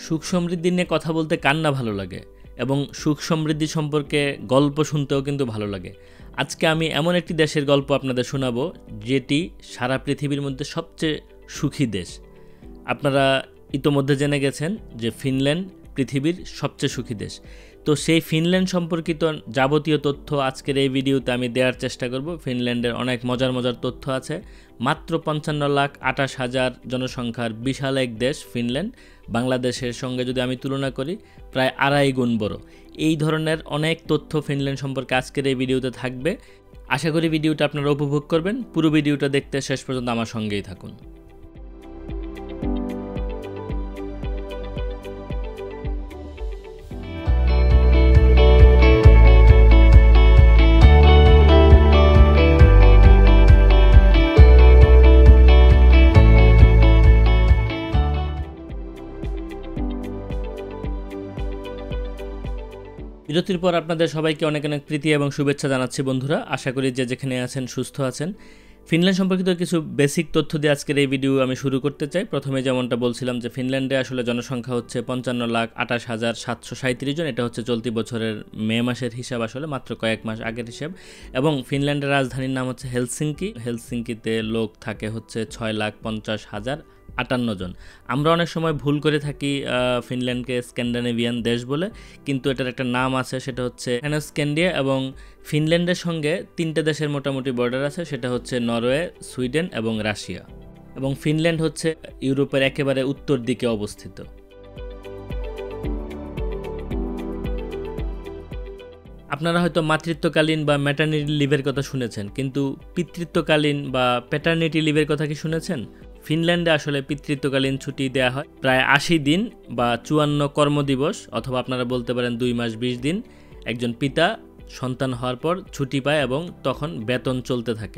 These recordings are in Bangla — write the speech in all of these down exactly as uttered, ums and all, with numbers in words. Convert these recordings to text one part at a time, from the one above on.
সুখ সমৃদ্ধি নিয়ে কথা বলতে কার না ভালো লাগে এবং সুখ সমৃদ্ধি সম্পর্কে গল্প শুনতেও কিন্তু ভালো লাগে। আজকে আমি এমন একটি দেশের গল্প আপনাদের শোনাবো যেটি সারা পৃথিবীর মধ্যে সবচেয়ে সুখী দেশ। আপনারা ইতোমধ্যে জেনে গেছেন যে ফিনল্যান্ড পৃথিবীর সবচেয়ে সুখী দেশ। তো সেই ফিনল্যান্ড সম্পর্কিত যাবতীয় তথ্য আজকের এই ভিডিওতে আমি দেওয়ার চেষ্টা করব। ফিনল্যান্ডের অনেক মজার মজার তথ্য আছে। মাত্র পঞ্চান্ন লাখ আঠাশ হাজার জনসংখ্যার বিশাল এক দেশ ফিনল্যান্ড। বাংলাদেশের সঙ্গে যদি আমি তুলনা করি প্রায় আড়াই গুণ বড়। এই ধরনের অনেক তথ্য ফিনল্যান্ড সম্পর্কে আজকের এই ভিডিওতে থাকবে। আশা করি ভিডিওটা আপনারা উপভোগ করবেন। পুরো ভিডিওটা দেখতে শেষ পর্যন্ত আমার সঙ্গেই থাকুন। বিরতির পর আপনাদের সবাইকে অনেক অনেক প্রীতি এবং শুভেচ্ছা জানাচ্ছি বন্ধুরা। আশা করি যে যেখানে আছেন সুস্থ আছেন। ফিনল্যান্ড সম্পর্কিত কিছু বেসিক তথ্য দিয়ে আজকের এই ভিডিও আমি শুরু করতে চাই। প্রথমে যেমনটা বলছিলাম যে ফিনল্যান্ডে আসলে জনসংখ্যা হচ্ছে পঞ্চান্ন লাখ আঠাশ হাজার সাতশো সাঁত্রিশ জন। এটা হচ্ছে চলতি বছরের মে মাসের হিসাব, আসলে মাত্র কয়েক মাস আগের হিসাব। এবং ফিনল্যান্ডের রাজধানীর নাম হচ্ছে হেলসিঙ্কি। হেলসিঙ্কিতে লোক থাকে হচ্ছে ছয় লাখ পঞ্চাশ হাজার আটান্ন জন। আমরা অনেক সময় ভুল করে থাকি ফিনল্যান্ডকে স্ক্যান্ডিনেভিয়ান দেশ বলে, কিন্তু এটার একটা নাম আছে, সেটা হচ্ছে স্ক্যান্ডিয়া। এবং ফিনল্যান্ডের সঙ্গে তিনটে দেশের মোটামুটি বর্ডার আছে, সেটা হচ্ছে নরওয়ে, সুইডেন এবং রাশিয়া। এবং ফিনল্যান্ড হচ্ছে ইউরোপের একেবারে উত্তর দিকে অবস্থিত। আপনারা হয়তো মাতৃত্বকালীন বা ম্যাটারনিটি লিভের কথা শুনেছেন, কিন্তু পিতৃত্বকালীন বা প্যাটার্নিটি লিভের কথা কি শুনেছেন? ফিনল্যান্ডে আসলে পিতৃত্বকালীন ছুটি দেওয়া হয় প্রায় আশি দিন বা চুয়ান্ন কর্মদিবস, অথবা আপনারা বলতে পারেন দুই মাস বিশ দিন। একজন পিতা সন্তান হওয়ার পর ছুটি পায় এবং তখন বেতন চলতে থাকে।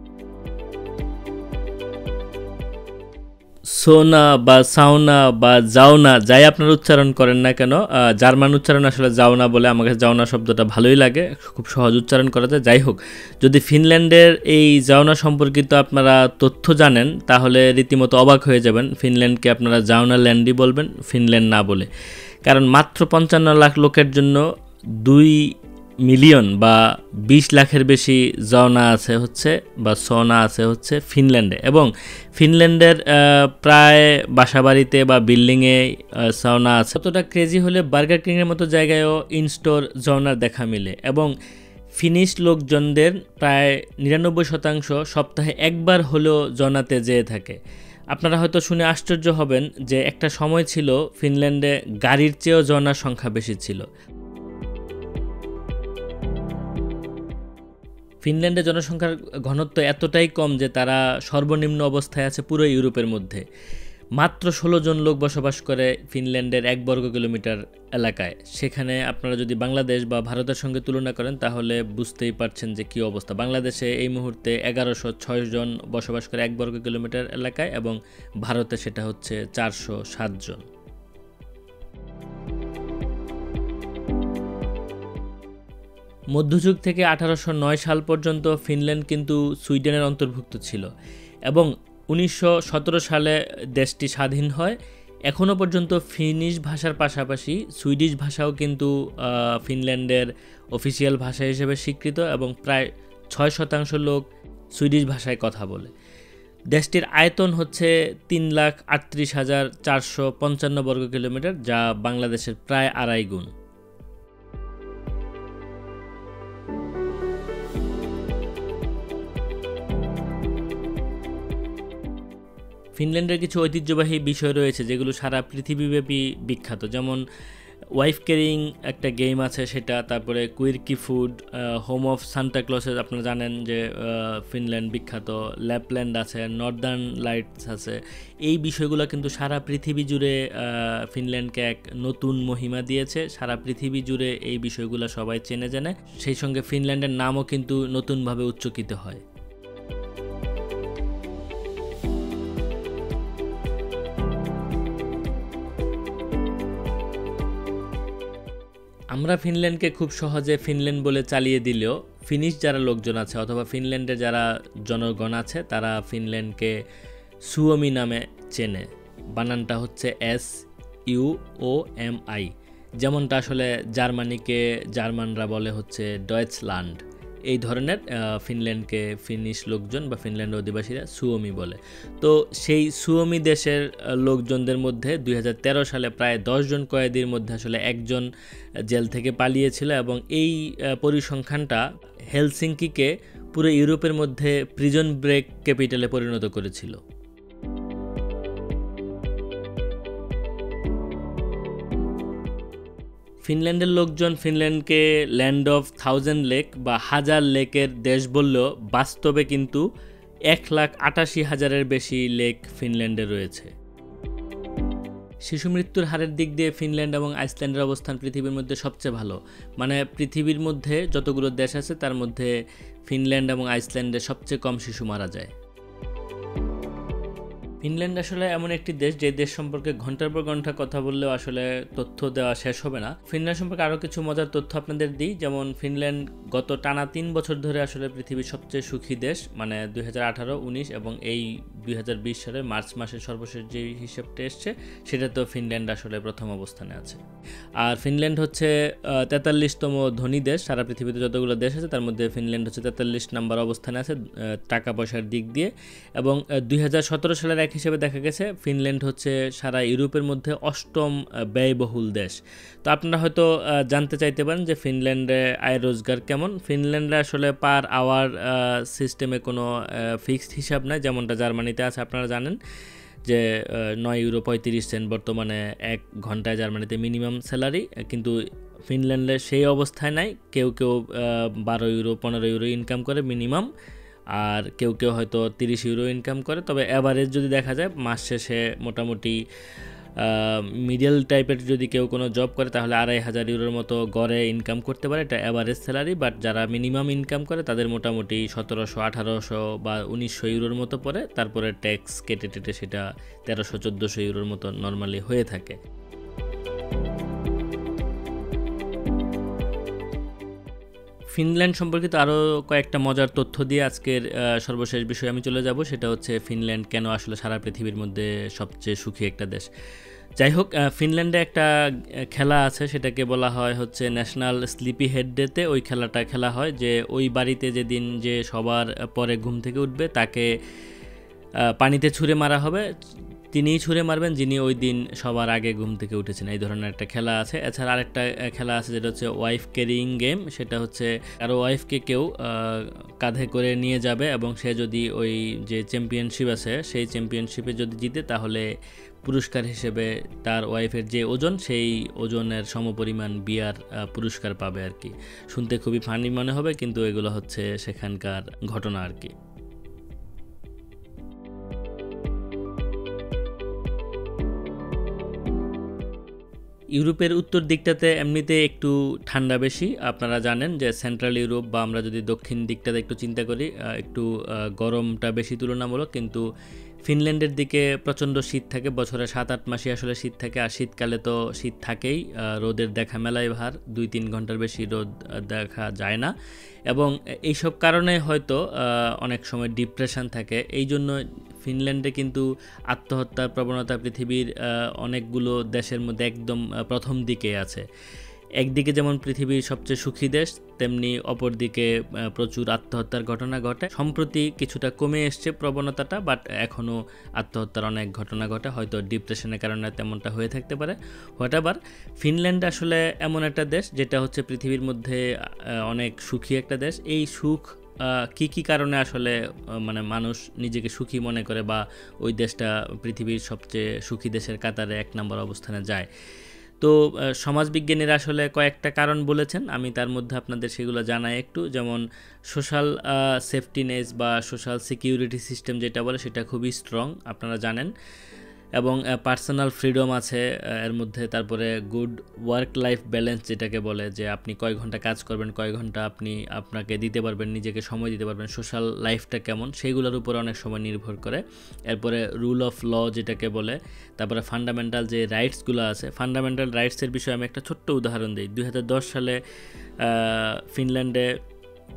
সোনা বা সাউনা বা জাওনা, যাই আপনারা উচ্চারণ করেন না কেন, জার্মান উচ্চারণ আসলে জাওনা বলে। আমাকে জাওনা শব্দটা ভালোই লাগে, খুব সহজ উচ্চারণ করা যায়। যাই হোক, যদি ফিনল্যান্ডের এই জাওনা সম্পর্কিত আপনারা তথ্য জানেন তাহলে রীতিমতো অবাক হয়ে যাবেন। ফিনল্যান্ডকে আপনারা জাওনা ল্যান্ডই বলবেন, ফিনল্যান্ড না বলে। কারণ মাত্র পঞ্চান্ন লাখ লোকের জন্য দুই মিলিয়ন বা বিশ লাখের বেশি জাওনা আছে হচ্ছে বা সোনা আছে হচ্ছে ফিনল্যান্ডে। এবং ফিনল্যান্ডের প্রায় বাসাবাড়িতে বা বিল্ডিংয়ে সাউনা আছে। কতটা ক্রেজি হলে বার্গার কিংয়ের মতো জায়গায়ও ইনস্টোর জাওনার দেখা মিলে। এবং ফিনিশ লোকজনদের প্রায় নিরানব্বই শতাংশ সপ্তাহে একবার হলেও জাওনাতে যেয়ে থাকে। আপনারা হয়তো শুনে আশ্চর্য হবেন যে একটা সময় ছিল ফিনল্যান্ডে গাড়ির চেয়েও জাওনার সংখ্যা বেশি ছিল। ফিনল্যান্ডের জনসংখ্যার ঘনত্ব এতটাই কম যে তারা সর্বনিম্ন অবস্থায় আছে পুরো ইউরোপের মধ্যে। মাত্র ষোলো জন লোক বসবাস করে ফিনল্যান্ডের এক বর্গ কিলোমিটার এলাকায়। সেখানে আপনারা যদি বাংলাদেশ বা ভারতের সঙ্গে তুলনা করেন তাহলে বুঝতেই পারছেন যে কী অবস্থা। বাংলাদেশে এই মুহূর্তে এগারোশো ছয় জন বসবাস করে এক বর্গ কিলোমিটার এলাকায়, এবং ভারতে সেটা হচ্ছে চারশো সাত জন। মধ্যযুগ থেকে আঠারোশো নয় সাল পর্যন্ত ফিনল্যান্ড কিন্তু সুইডেনের অন্তর্ভুক্ত ছিল, এবং উনিশশো সতেরো সালে দেশটি স্বাধীন হয়। এখনও পর্যন্ত ফিনিশ ভাষার পাশাপাশি সুইডিশ ভাষাও কিন্তু ফিনল্যান্ডের অফিসিয়াল ভাষা হিসেবে স্বীকৃত, এবং প্রায় ছয় শতাংশ লোক সুইডিশ ভাষায় কথা বলে। দেশটির আয়তন হচ্ছে তিন লাখ আটত্রিশ হাজার চারশো পঞ্চান্ন বর্গ কিলোমিটার, যা বাংলাদেশের প্রায় আড়াই গুণ। ফিনল্যান্ডের কিছু ঐতিহ্যবাহী বিষয় রয়েছে যেগুলো সারা পৃথিবীব্যাপী বিখ্যাত, যেমন ওয়াইফ ক্যারিং একটা গেম আছে সেটা, তারপরে quirky food, home of Santa Clauses আপনারা জানেন যে ফিনল্যান্ড বিখ্যাত, ল্যাপল্যান্ড আছে, নর্দার্ন লাইটস আছে। এই বিষয়গুলো কিন্তু সারা পৃথিবী জুড়ে ফিনল্যান্ডকে এক নতুন মহিমা দিয়েছে। সারা পৃথিবী জুড়ে এই বিষয়গুলো সবাই চেনে জানে। সেই সঙ্গে ফিনল্যান্ডের নামও কিন্তু নতুনভাবে উচ্চকিত হয়। আমরা ফিনল্যান্ডকে খুব সহজে ফিনল্যান্ড বলে চালিয়ে দিলেও ফিনিশ যারা লোকজন আছে অথবা ফিনল্যান্ডে যারা জনগণ আছে তারা ফিনল্যান্ডকে সুওমি নামে চেনে। বানানটা হচ্ছে S U O M I, যেমনটা আসলে জার্মানিকে জার্মানরা বলে হচ্ছে ডয়েচল্যান্ড, এই ধরনের ফিনল্যান্ডকে ফিনিশ লোকজন বা ফিনল্যান্ড অধিবাসীরা সুওমি বলে। তো সেই সুওমি দেশের লোকজনদের মধ্যে দুই হাজার তেরো সালে প্রায় দশজন কয়েদির মধ্যে আসলে একজন জেল থেকে পালিয়েছিল, এবং এই পরিসংখ্যানটা হেলসিঙ্কিকে পুরো ইউরোপের মধ্যে প্রিজন ব্রেক ক্যাপিটালে পরিণত করেছিল। ফিনল্যান্ডের লোকজন ফিনল্যান্ডকে ল্যান্ড অফ থাউজেন্ড লেক বা হাজার লেকের দেশ বললেও বাস্তবে কিন্তু এক লাখ আটাশি হাজারের বেশি লেক ফিনল্যান্ডে রয়েছে। শিশু মৃত্যুর হারের দিক দিয়ে ফিনল্যান্ড এবং আইসল্যান্ডের অবস্থান পৃথিবীর মধ্যে সবচেয়ে ভালো, মানে পৃথিবীর মধ্যে যতগুলো দেশ আছে তার মধ্যে ফিনল্যান্ড এবং আইসল্যান্ডে সবচেয়ে কম শিশু মারা যায়। ফিনল্যান্ড আসলে এমন একটি দেশ যে দেশ সম্পর্কে ঘন্টার পর ঘন্টা কথা বললেও আসলে তথ্য দেওয়া শেষ হবে না। ফিনল্যান্ড সম্পর্কে আরও কিছু মজার তথ্য আপনাদের দিই, যেমন ফিনল্যান্ড গত টানা তিন বছর ধরে আসলে পৃথিবীর সবচেয়ে সুখী দেশ, মানে দুই হাজার আঠারো উনিশ এবং এই দুই হাজার বিশ সালে মার্চ মাসের সর্বশেষ যে হিসাবটা এসছে সেটাতেও ফিনল্যান্ড আসলে প্রথম অবস্থানে আছে। আর ফিনল্যান্ড হচ্ছে তেতাল্লিশতম ধনী দেশ, সারা পৃথিবীতে যতগুলো দেশ আছে তার মধ্যে ফিনল্যান্ড হচ্ছে তেতাল্লিশ নাম্বার অবস্থানে আছে টাকা পয়সার দিক দিয়ে, এবং দুই হাজার সতেরো সালের এক হিসেবে দেখা গেছে ফিনল্যান্ড হচ্ছে সারা ইউরোপের মধ্যে অষ্টম ব্যয়বহুল দেশ। তো আপনারা হয়তো জানতে চাইতে পারেন যে ফিনল্যান্ডে আয় রোজগার কেমন। ফিনল্যান্ডে আসলে পার আওয়ার সিস্টেমে কোনো ফিক্সড হিসাব নাই, যেমনটা জার্মানিতে আছে। আপনারা জানেন যে নয় ইউরো পঁয়ত্রিশ সেন্ট বর্তমানে এক ঘন্টায় জার্মানিতে মিনিমাম স্যালারি, কিন্তু ফিনল্যান্ডে সেই অবস্থায় নাই। কেউ কেউ বারো ইউরো পনেরো ইউরো ইনকাম করে মিনিমাম, আর কেউ কেউ হয়তো তিরিশ ইউরো ইনকাম করে। তবে অ্যাভারেজ যদি দেখা যায় মাস শেষে মোটামুটি মিডল টাইপের যদি কেউ কোনো জব করে তাহলে আড়াই হাজার ইউরোর মতো গড়ে ইনকাম করতে পারে, এটা অ্যাভারেজ স্যালারি। বাট যারা মিনিমাম ইনকাম করে তাদের মোটামুটি সতেরোশো আঠারোশো বা উনিশশো ইউরোর মতো পড়ে, তারপরে ট্যাক্স কেটে টেটে সেটা তেরোশো চোদ্দোশো ইউরোর মতো নর্মালি হয়ে থাকে। ফিনল্যান্ড সম্পর্কিত আরও কয়েকটা মজার তথ্য দিয়ে আজকের সর্বশেষ বিষয়ে আমি চলে যাব, সেটা হচ্ছে ফিনল্যান্ড কেন আসলে সারা পৃথিবীর মধ্যে সবচেয়ে সুখী একটা দেশ। যাই হোক, ফিনল্যান্ডে একটা খেলা আছে, সেটাকে বলা হয় হচ্ছে ন্যাশনাল স্লিপি হেড ডেতে ওই খেলাটা খেলা হয়, যে ওই বাড়িতে যেদিন যে সবার পরে ঘুম থেকে উঠবে তাকে পানিতে ছুঁড়ে মারা হবে, তিনিই ছুঁড়ে মারবেন যিনি ওই দিন সবার আগে ঘুম থেকে উঠেছেন। এই ধরনের একটা খেলা আছে। এছাড়া আরেকটা খেলা আছে যেটা হচ্ছে ওয়াইফ ক্যারিং গেম, সেটা হচ্ছে কারো ওয়াইফকে কেউ কাঁধে করে নিয়ে যাবে এবং সে যদি ওই যে চ্যাম্পিয়নশিপ আছে সেই চ্যাম্পিয়নশিপে যদি জিতে তাহলে পুরস্কার হিসেবে তার ওয়াইফের যে ওজন সেই ওজনের সমপরিমাণ বিয়ার পুরস্কার পাবে আর কি। শুনতে খুবই ফানি মনে হবে, কিন্তু এগুলো হচ্ছে সেখানকার ঘটনা আর কি। ইউরোপের উত্তর দিকটাতে এমনিতে একটু ঠান্ডা বেশি। আপনারা জানেন যে সেন্ট্রাল ইউরোপ বা আমরা যদি দক্ষিণ দিকটাতে একটু চিন্তা করি একটু গরমটা বেশি তুলনামূলক, কিন্তু ফিনল্যান্ডের দিকে প্রচণ্ড শীত থাকে, বছরে সাত আট মাসই আসলে শীত থাকে। আর শীতকালে তো শীত থাকেই, রোদের দেখা মেলায় ভার, দুই তিন ঘন্টার বেশি রোদ দেখা যায় না, এবং এইসব কারণে হয়তো অনেক সময় ডিপ্রেশন থাকে। এই জন্য ফিনল্যান্ডে কিন্তু আত্মহত্যার প্রবণতা পৃথিবীর অনেকগুলো দেশের মধ্যে একদম প্রথম দিকে আছে। একদিকে যেমন পৃথিবীর সবচেয়ে সুখী দেশ, তেমনি অপরদিকে প্রচুর আত্মহত্যার ঘটনা ঘটে। সম্প্রতি কিছুটা কমে এসছে প্রবণতাটা, বাট এখনও আত্মহত্যার অনেক ঘটনা ঘটে, হয়তো ডিপ্রেশনের কারণে তেমনটা হয়ে থাকতে পারে। হোয়াটএভার, ফিনল্যান্ড আসলে এমন একটা দেশ যেটা হচ্ছে পৃথিবীর মধ্যে অনেক সুখী একটা দেশ। এই সুখ কী কী কারণে আসলে মানে মানুষ নিজেকে সুখী মনে করে বা ওই দেশটা পৃথিবীর সবচেয়ে সুখী দেশের কাতারে এক নম্বর অবস্থানে যায়, তো সমাজবিজ্ঞানীরা আসলে কয়েকটা কারণ বলেছেন। আমি তার মধ্যে আপনাদের সেগুলো জানাই একটু। যেমন সোশ্যাল সেফটিনেস বা সোশ্যাল সিকিউরিটি সিস্টেম যেটা বলে সেটা খুবই স্ট্রং, আপনারা জানেন, এবং পার্সোনাল ফ্রিডম আছে এর মধ্যে। তারপরে গুড ওয়ার্ক লাইফ ব্যালেন্স যেটাকে বলে, যে আপনি কয় ঘন্টা কাজ করবেন, কয় ঘন্টা আপনি আপনাকে দিতে পারবেন, নিজেকে সময় দিতে পারবেন, সোশ্যাল লাইফটা কেমন সেইগুলোর উপর অনেক সময় নির্ভর করে। এরপরে রুল অফ ল যেটাকে বলে, তারপরে ফান্ডামেন্টাল যে রাইটসগুলো আছে। ফান্ডামেন্টাল রাইটসের বিষয়ে আমি একটা ছোট্ট উদাহরণ দিই। দুই হাজার দশ সালে ফিনল্যান্ডে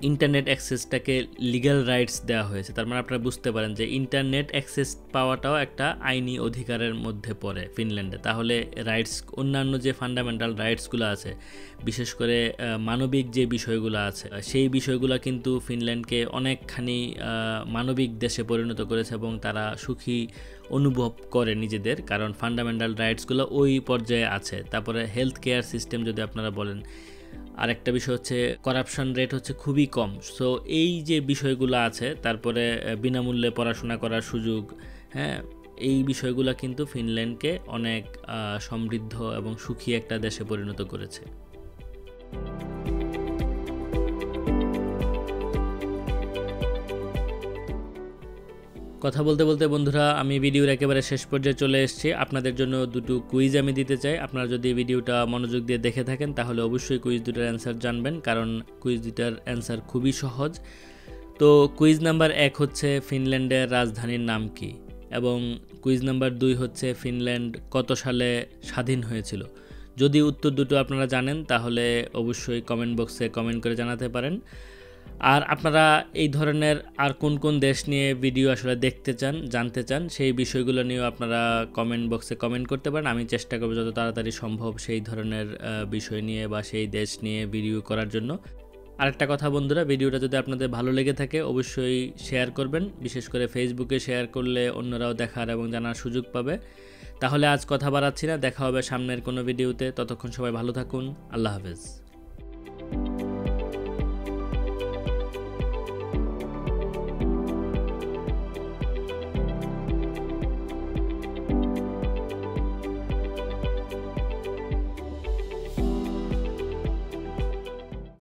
ইন্টারনেট অ্যাক্সেসটাকে লিগ্যাল রাইটস দেওয়া হয়েছে। তার মানে আপনারা বুঝতে পারেন যে ইন্টারনেট অ্যাক্সেস পাওয়াটাও একটা আইনি অধিকারের মধ্যে পড়ে ফিনল্যান্ডে। তাহলে রাইটস, অন্যান্য যে ফান্ডামেন্টাল রাইটসগুলো আছে, বিশেষ করে মানবিক যে বিষয়গুলো আছে, সেই বিষয়গুলো কিন্তু ফিনল্যান্ডকে অনেকখানি মানবিক দেশে পরিণত করেছে এবং তারা সুখী অনুভব করে নিজেদের, কারণ ফান্ডামেন্টাল রাইটসগুলো ওই পর্যায়ে আছে। তারপরে হেলথ কেয়ার সিস্টেম যদি আপনারা বলেন, আরেকটা বিষয় হচ্ছে করাপশন রেট হচ্ছে খুবই কম। সো এই যে বিষয়গুলো আছে, তারপরে বিনামূল্যে পড়াশোনা করার সুযোগ, হ্যাঁ, এই বিষয়গুলো কিন্তু ফিনল্যান্ডকে অনেক সমৃদ্ধ এবং সুখী একটা দেশে পরিণত করেছে। কথা বলতে বলতে বন্ধুরা আমি ভিডিওর একেবারে শেষ পর্যায়ে চলে এসেছি। আপনাদের জন্য দুটো কুইজ আমি দিতে চাই। আপনারা যদি ভিডিওটা মনোযোগ দিয়ে দেখে থাকেন তাহলে অবশ্যই কুইজ দুটার অ্যান্সার জানবেন, কারণ কুইজ দুটার অ্যান্সার খুবই সহজ। তো কুইজ নাম্বার এক হচ্ছে ফিনল্যান্ডের রাজধানীর নাম কি, এবং কুইজ নাম্বার দুই হচ্ছে ফিনল্যান্ড কত সালে স্বাধীন হয়েছিল। যদি উত্তর দুটো আপনারা জানেন তাহলে অবশ্যই কমেন্ট বক্সে কমেন্ট করে জানাতে পারেন। আর আপনারা এই ধরনের আর কোন কোন দেশ নিয়ে ভিডিও আসলে দেখতে চান, জানতে চান, সেই বিষয়গুলো নিয়েও আপনারা কমেন্ট বক্সে কমেন্ট করতে পারেন। আমি চেষ্টা করব যত তাড়াতাড়ি সম্ভব সেই ধরনের বিষয় নিয়ে বা সেই দেশ নিয়ে ভিডিও করার জন্য। আরেকটা কথা বন্ধুরা, ভিডিওটা যদি আপনাদের ভালো লেগে থাকে অবশ্যই শেয়ার করবেন, বিশেষ করে ফেসবুকে শেয়ার করলে অন্যরাও দেখার এবং জানার সুযোগ পাবে। তাহলে আজ কথা বাড়াচ্ছি না, দেখা হবে সামনের কোনো ভিডিওতে। ততক্ষণ সবাই ভালো থাকুন, আল্লাহ হাফেজ।